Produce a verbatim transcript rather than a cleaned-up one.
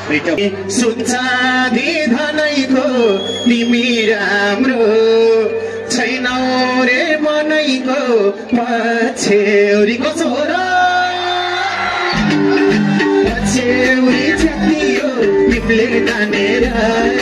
सुनचाँदी धनैको तिमी राम्रो छैनौ रे मनैको पछ्यौरीको छोरो पछ्यौरी छेकियो तिमीले तानेर